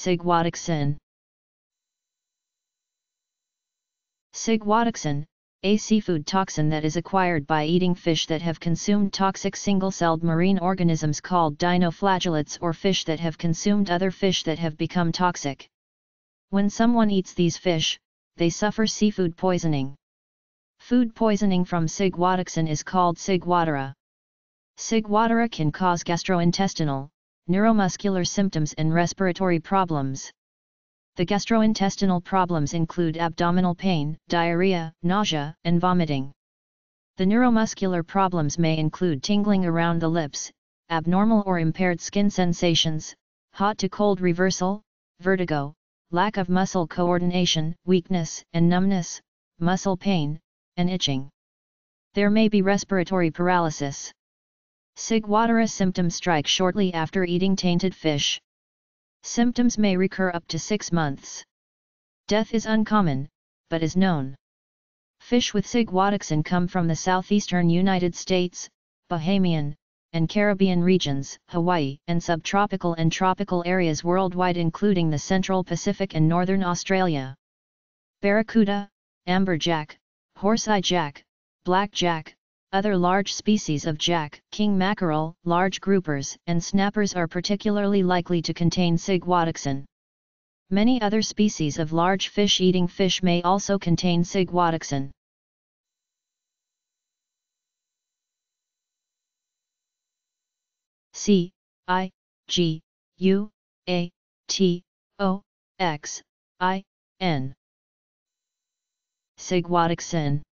Sigwatoxin. Sigwatoxin, a seafood toxin that is acquired by eating fish that have consumed toxic single-celled marine organisms called dinoflagellates, or fish that have consumed other fish that have become toxic. When someone eats these fish, they suffer seafood poisoning. Food poisoning from sigwatoxin is called sigwatera. Sigwatera can cause gastrointestinal, neuromuscular symptoms and respiratory problems. The gastrointestinal problems include abdominal pain, diarrhea, nausea, and vomiting. The neuromuscular problems may include tingling around the lips, abnormal or impaired skin sensations, hot to cold reversal, vertigo, lack of muscle coordination, weakness and numbness, muscle pain, and itching. There may be respiratory paralysis. Sigwatera symptoms strike shortly after eating tainted fish. Symptoms may recur up to 6 months. Death is uncommon, but is known. Fish with sigwatoxin come from the southeastern United States, Bahamian, and Caribbean regions, Hawaii, and subtropical and tropical areas worldwide including the Central Pacific and Northern Australia. Barracuda, amberjack, horse-eye jack, blackjack, other large species of jack, king mackerel, large groupers, and snappers are particularly likely to contain sigwatoxin. Many other species of large fish-eating fish may also contain sigwatoxin. C-I-G-U-A-T-O-X-I-N. Sigwatoxin.